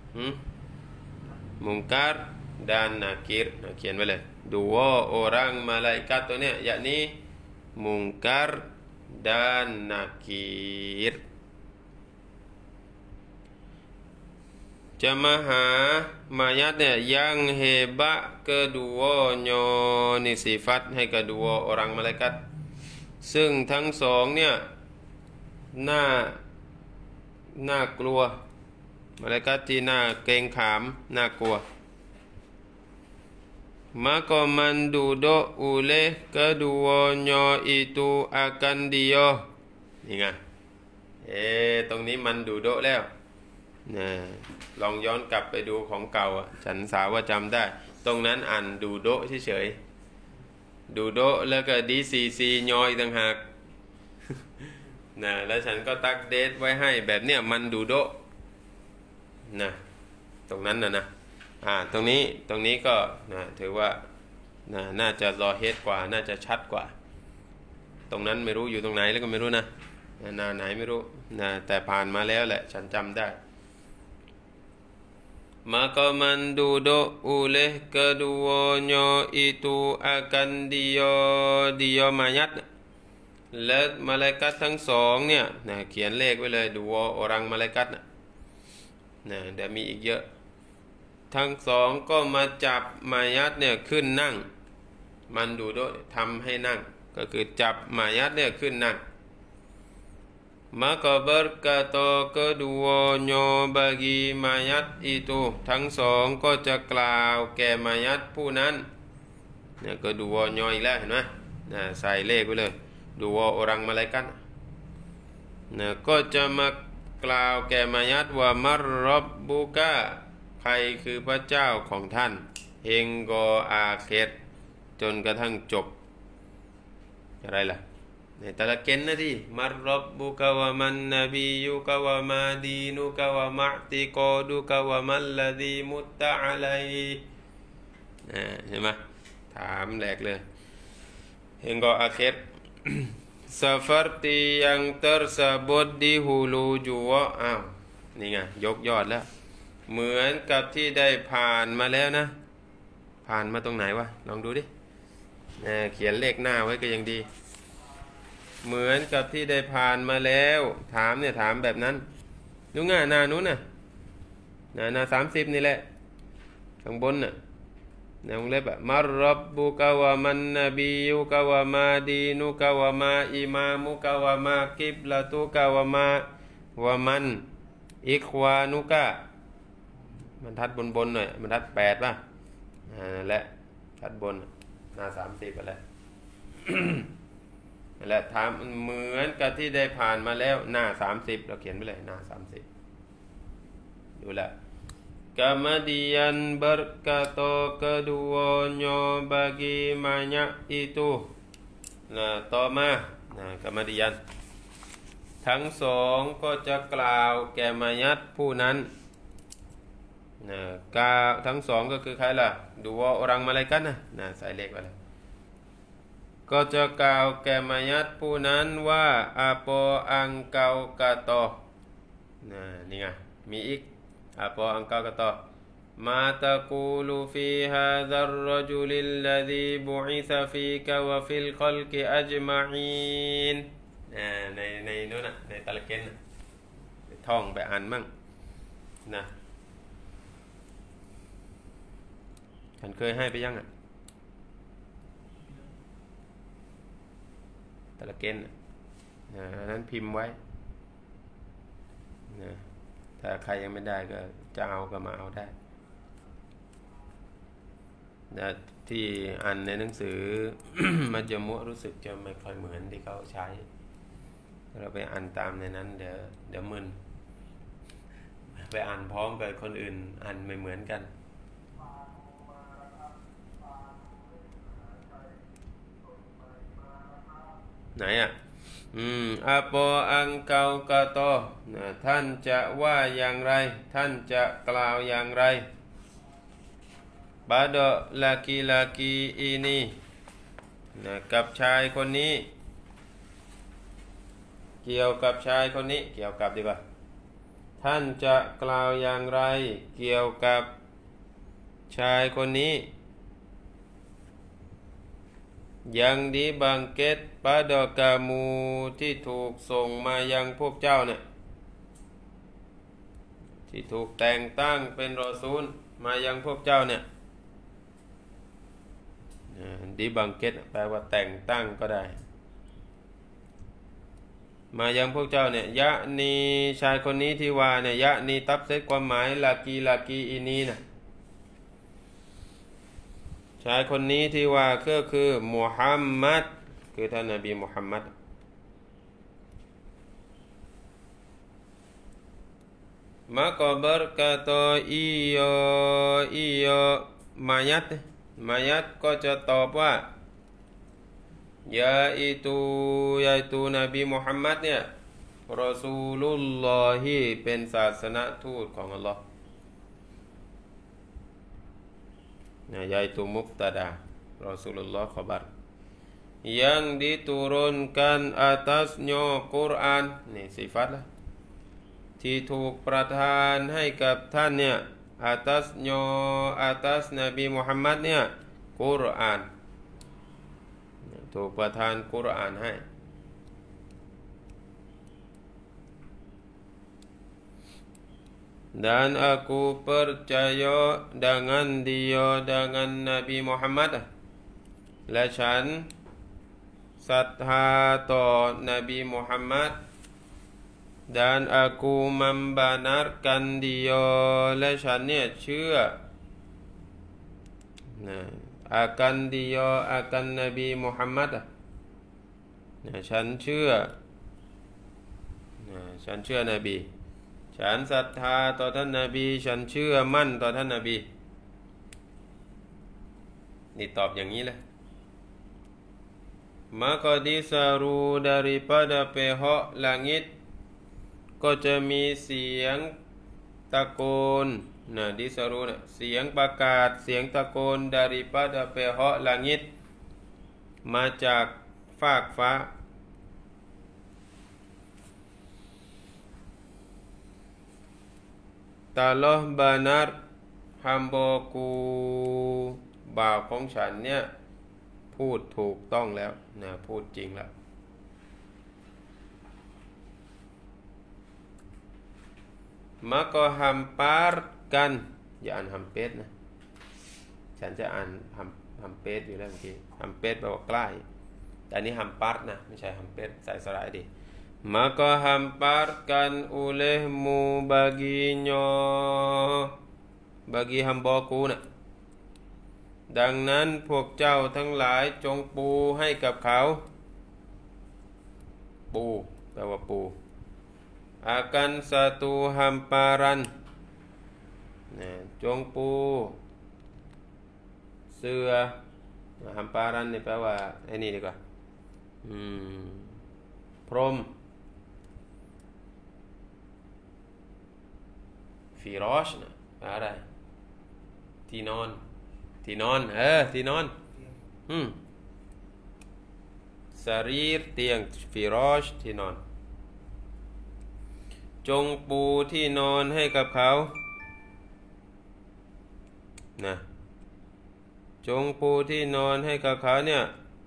มุงกัรdan nakir เขียนไว้เลย dua orang malaikat ตัวเนี้ยอย่างนี้มุงกัร dan nakir จะมาหามายัดเนี่ย yang hebat keduanya นี่สิฟัตให้ kedua orang malaikat ซึ่งทั้งสองเนี่ยน่าน่ากลัวมาลาอิกัตที่น่าเกรงขามน่ากลัวmaka man duduk oleh keduanya itu akan dia นี่ไงเอ๊ะตรงนี้มันดูโดแล้วนะลองย้อนกลับไปดูของเก่าอ่ะฉันสาวว่าจำได้ตรงนั้นอ่านดูโดเฉยๆดูโดแล้วก็ดีซีซียออีกต่างหากนะแล้วฉันก็ตักเดทไว้ให้แบบเนี้ยมันดูโดนะตรงนั้นนะนะอ่าตรงนี้ตรงนี้ก็นะถือว่านะน่าจะรอเฮดกว่าน่าจะชัดกว่าตรงนั้นไม่รู้อยู่ตรงไหนแล้วก็ไม่รู้นะหน้าไหนไม่รู้นะแต่ผ่านมาแล้วแหละฉันจำได้ maka man duduk oleh keduanya itu akan dia dia mayat และมาลาอิกัตทั้งสองเนี่ยนะเขียนเลขไว้เลยดูว่าอรังมาลาอิกัตนะนะเดี๋ยวมีอีกเยอะทั้งสองก็มาจับมายัดเนี่ยขึ้นนั่งมันดูด้วยทำให้นั่งก็คือจับมายัดเนี่ยขึ้นนั่ง maka berkata keduanya bagi mayat itu ทั้งสองก็จะกล่าวแก่มายัดผู้นั้นเนี่ยก็ดูวอยอีกแล้วเห็นไหมนะใส่เลขไว้เลยดูวอรังมาลาอิกัตนะก็จะมากล่าวแก่มายัดว่ามัรรับบุกะใครคือพระเจ้าของท่านเฮงโกอาเคตจนกระทั่งจบอะไรล่ะในตะละเกนนะที่มัรรับบุกะวะมันนบียุกะวะมาดีนุกะวะมะติกอดุกะวะมัลลดีมุตตะอะลัยเห็นไหมถามแหลกเลยเฮงโกอาเคตseperti yang tersebut di hulu jua อ้าวนี่ไงยกยอดแล้วเหมือนกับที่ได้ผ่านมาแล้วนะผ่านมาตรงไหนวะลองดูดิเขียนเลขหน้าไว้ก็ยังดีเหมือนกับที่ได้ผ่านมาแล้วถามเนี่ยถามแบบนั้นดูง่ายหน้านู้นน่ะหน้าหน้าสามสิบนี่แหละข้างบนน่ะในวงเล็บอะมัรรับบุกะวะมันนบียุกะวะมาดีนุกะวะมาอิมามุกะวะมากิบละตุกะวะมาวะมันอิควานุกะมันทัดบนๆหน่อยมันทัดแปดป่ะอ่าและทัดบนหน้าสามสิบไปแล้ว และถามเหมือนกับที่ได้ผ่านมาแล้วหน้าสามสิบเราเขียนไปเลยหน้าสามสิบดูแลKemudian berkata keduanya bagi mayat itu นะต่อมานะ kemudian ทั้งสองก็จะกล่าวแก่มายัดผู้นั้นนะกาทั้งสองก็คือใครล่ะดูว่าอรังมาลาอิกัตนะนะใส่เลขไว้เลยก็จะกล่าวแก่มายัดผู้นั้นว่า apa engkau kata นะนี่ไงมีอีกapa engkau kata ma taqulu fi hadzal rajulil ladzi bu'itsa fika wa fil khalqi ajma'in ในในโน่นน่ะในตะละเกนท่องไปอ่านมั่งนะฉันเคยให้ไปยังอ่ะตะละเกนนะนั้นพิมพ์ไว้นะถ้าใครยังไม่ได้ก็จะเอาก็มาเอาได้นะที่อ่านในหนังสือ มัจญมุรู้สึกจะไม่ค่อยเหมือนที่เขาใช้เราไปอ่านตามในนั้นเดี๋ยวเดี๋ยวมึนไปอ่านพร้อมกับคนอื่นอ่านไม่เหมือนกันไหนอ่ะอืมอาโปอังเกากาโตนะท่านจะว่าอย่างไรท่านจะกล่าวอย่างไรบาดลากีลากีอีนีนะกับชายคนนี้เกี่ยวกับชายคนนี้เกี่ยวกับดีกว่าท่านจะกล่าวอย่างไรเกี่ยวกับชายคนนี้ยังดีบังเกตปาดกามูที่ถูกส่งมายังพวกเจ้าเนี่ยที่ถูกแต่งตั้งเป็นรอซูลมายังพวกเจ้าเนี่ยดีบังเกตแปลว่าแต่งตั้งก็ได้มายังพวกเจ้าเนี่ยยะนีชายคนนี้ที่ว่าเนี่ยยะนีตับเซตความหมายลากีลากีอีนีนะชายคนนี้ที่ว่าก็คือมุฮัมมัดคือท่านนบีมุฮัมมัดมากอบัรกาโตอีโยอีโยมายัตมายัตก็จะตอบว่ายาอิตูยาอิตูนบีมุฮัมมัดเนี่ยรอซูลุลลอฮิเป็นศาสนทูตของอัลลอฮ์ยาอิตูมุบตะดารอซูลุลลอฮ์ขบัรyang diturunkan atasnya Quran นี่สิฟัตละที่ถูกประทานให้กับท่านเนี่ย atasnya atas นบีมุฮัมมัดเนี่ยกุรอานถูกประทานกุรอานให้ dan aku percaya dengan dia dengan Nabi Muhammad และฉันศรัทธาต่อ Nabi Muhammad dan aku membenarkan dia และฉันเนี่ยเชื่อนะakan dia akan Nabi Muhammad นะฉันเชื่อนะฉันเชื่อนบีฉันศรัทธาต่อท่านนบีฉันเชื่อมั่นต่อท่านนบีนี่ตอบอย่างนี้แหละ maka disaru daripada pihak langit ก็จะมีเสียงตะโกนนะดิสรูนะเสียงประกาศเสียงตะโกน daripada pihak langit มาจากฟากฟ้าTalah benar hambaku บ่าวของฉันเนี่ยพูดถูกต้องแล้วนะพูดจริงแล้วmaka hamparkan อย่าอ่านฮัมเป็ดนะฉันจะอ่านฮัมฮัมเป็ดอยู่แล้วเมื่อกี้ฮัมเป็ดแปลว่าใกล้แต่อันนี้ฮัมปัดนะไม่ใช่ฮัมเป็ดใส่สระดิmaka hamparkan olehmu baginya bagi hambaku นะดังนั้นพวกเจ้าทั้งหลายจงปูให้กับเขาปูแปลว่าปู akan satu hamparan นะจงปูเสือ hamparan นี่แปลว่าไอ้นี่ดีกว่าอืมพรมฟิรอชนะอะไรที่นอนที่นอนเออที่นอนอืมสรีรเตียงฟิรอชที่นอนจงปูที่นอนให้กับเขานะจงปูที่นอนให้กับเขาเนี่ย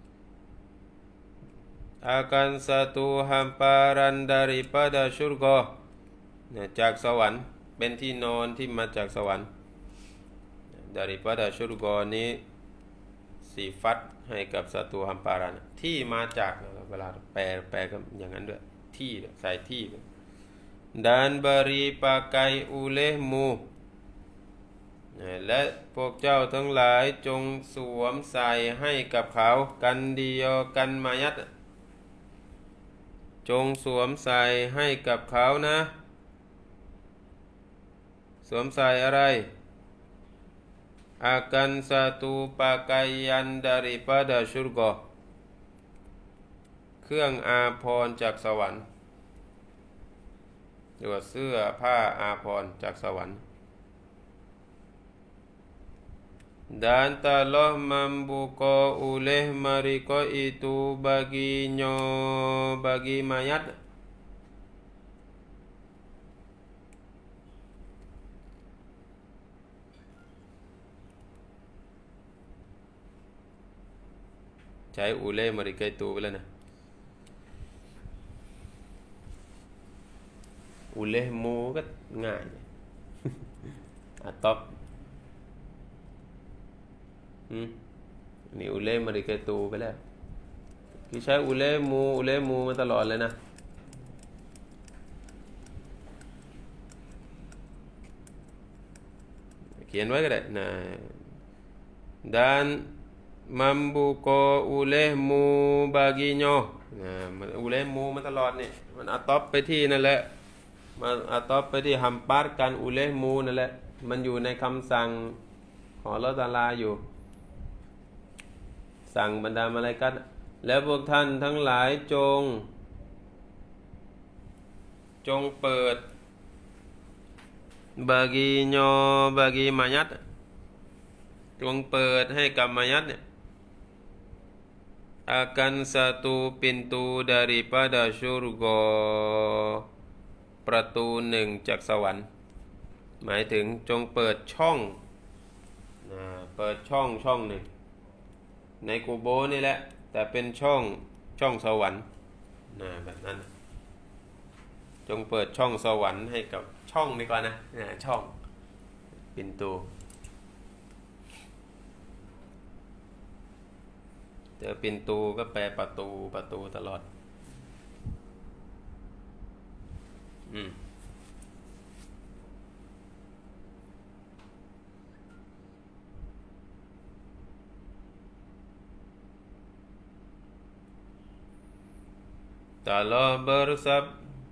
akan satu hamparan daripada syurga นะจากสวรรค์เป็นที่นอนที่มาจากสวรรค์ daripada syurga นี้สีฟัดให้กับสตูฮัมปารันที่มาจากเวลาแปลแปลก็อย่างนั้นด้วยที่ใส่ที่ dan beri pakai olehmu และพวกเจ้าทั้งหลายจงสวมใส่ให้กับเขากันดียอกันมายัดจงสวมใส่ให้กับเขานะสวมใส่อะไรakan satu pakaian daripada syurga เครื่องอาภรณ์จากสวรรค์หรือว่าเสื้อผ้าอาภรณ์จากสวรรค์dan telah membuka oleh mereka itu baginya bagi mayatใช้อูเล่มาริเกตูไปแล้วนะอูเล่มูก็ง่ายอะตอบอืมนี่อูเล่มาริเกตูไปแล้วคือใช้อูเล่มูอูเล่มูมาตลอดเลยนะเขียนไว้ก็ได้นะdan membuka olehmu baginya นะมันอูเลมูมาตลอดนี่มันอะตอปไปที่นั่นแหละมันอะตอปไปที่ฮัมปาร์กันอูเลมูนั่นแหละมันอยู่ในคำสั่งของอัลเลาะห์ตะอาลาอยู่สั่งบรรดามาลาอิกะฮ์แล้วพวกท่านทั้งหลายจงจงเปิดบากีโยบากีมายัดจงเปิดให้กับมายัดเนี่ยakan satu pintu daripada syurga ประตูหนึ่งจากสวรรค์หมายถึงจงเปิดช่องนะเปิดช่องช่องหนึ่งในกูโบนี่แหละแต่เป็นช่องช่องสวรรค์นะแบบนั้นจงเปิดช่องสวรรค์ให้กับช่องดีกว่านะนะช่องปินตูแต่ปินตูก็แปลประตูประตูตลอดอืมtelah bersab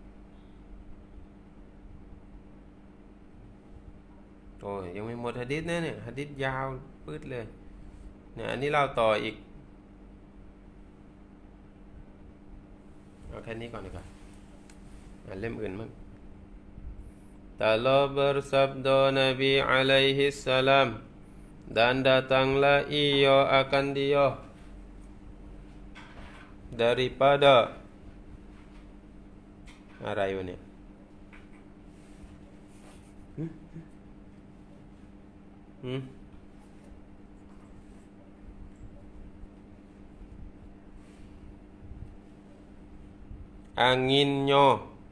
โอ้ยยังไม่หมดหะดีษนะเนี่ยหะดีษยาวปื๊ดเลยเนี่ยอันนี้เล่าต่ออีกเอาแค่นี้ก่อนดีกว่าอ่านเล่มอื่นมั้ง telah bersabda Nabi alaihi salam dan datanglah ia akan dia daripadaอะไรวะเนี่ยหืม anginnya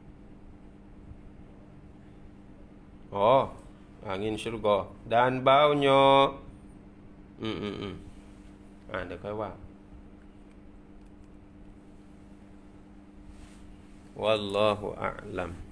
oh angin surga dan baunya อืมอืมอืมอ่านเดี๋ยวค่อยว่า wallahu a'lam